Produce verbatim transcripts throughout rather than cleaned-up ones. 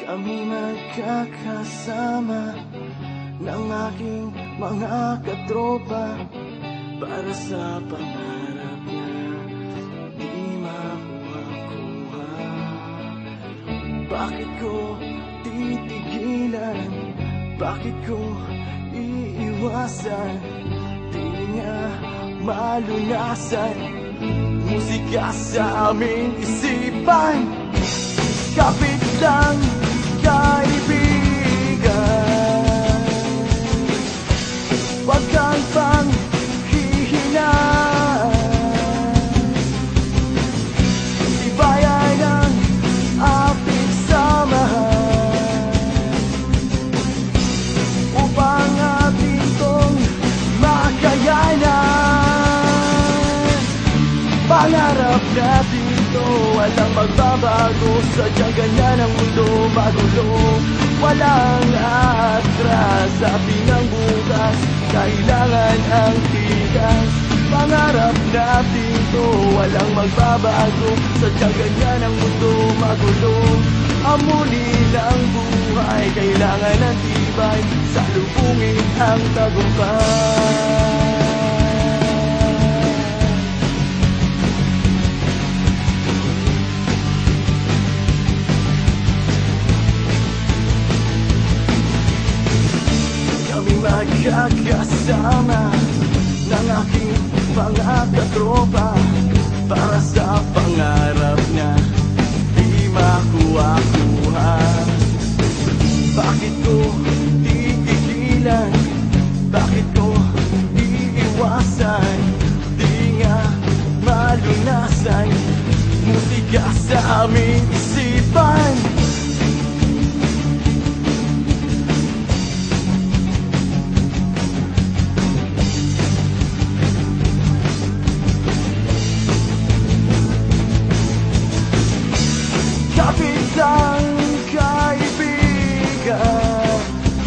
Kami magkakasama ng aking mga katropa para sa pangarap na di makuha-kuha. Bakit ko titigilan? Bakit ko iiwasan? Di nga malunasan musika sa aming isipan. Kapit lang, kaibigan, wag kang panghihinaan. Tibayan ang ating samahan upang ating tong makayanan. Pangarap natin walang magbabago, sadyang ganyan ang mundo magulo. Walang atras sa ating ang bukas, kailangan ang tigas. Pangarap natin to, walang magbabago, sadyang ganyan ang mundo magulo. Amunin ang buhay, kailangan ng tibay, salubungin ang tagumpay. Magkakasama ng aking mga katropa para sa pangarap na di makuha-kuha. Bakit ko titigilan? Bakit ko iiwasan? Di nga malunasan musika sa aming isipan. Kapit lang, kaibigan,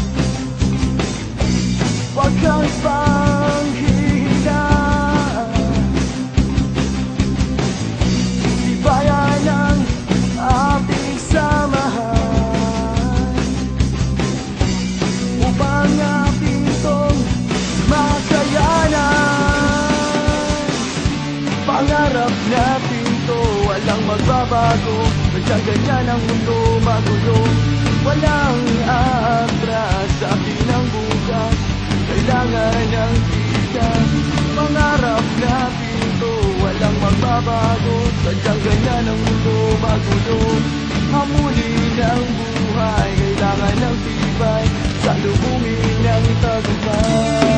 wag kang panghihinaan. Tibayan ang ating samahan upang ating tong makayanan. Pangarap natin to, walang magbabago, sadyang ganyan ang mundo magulo. Walang atras sa atin ang bukas, kailangan ng tigas. Pangarap natin to, walang magbabago, sadyang ganyan ang mundo magulo. Hamulin ang buhay, kailangan ng tibay, salubungin ang tagumpay.